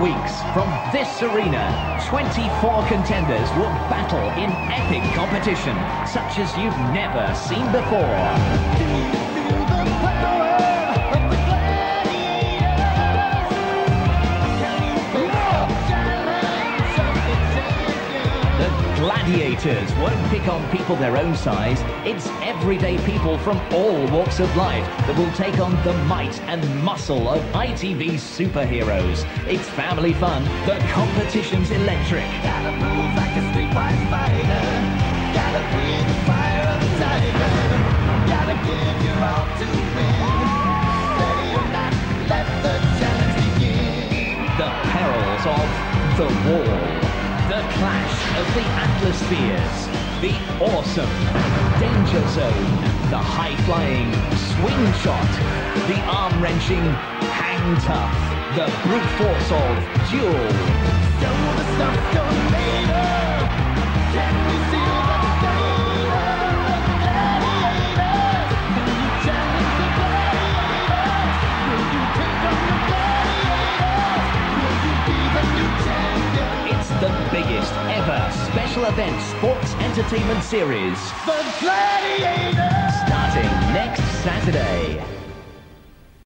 weeks, from this arena, 24 contenders will battle in epic competition, such as you've never seen before. Do you feel the power of the gladiators? Can you face the challenge of the champion? The Gladiators won't pick on people their own size. It's everyday people from all walks of life that will take on the might and muscle of ITV superheroes. It's family fun. The competition's electric. Gotta move like a streetwise fighter. Gotta breathe the fire of the tiger. Gotta give your all to win. Ready or not, let the challenge begin. The perils of the wall. The clash of the atmospheres. The awesome danger zone. The high-flying swing shot. The arm-wrenching hang tough. The brute force of duel. Show the stuff done later. Can you see the state of the gladiators? Can you challenge the gladiators? Will you take on the gladiators? Will you be the new champion? It's the biggest ever special event sports entertainment series. The Gladiators! Starting next Saturday.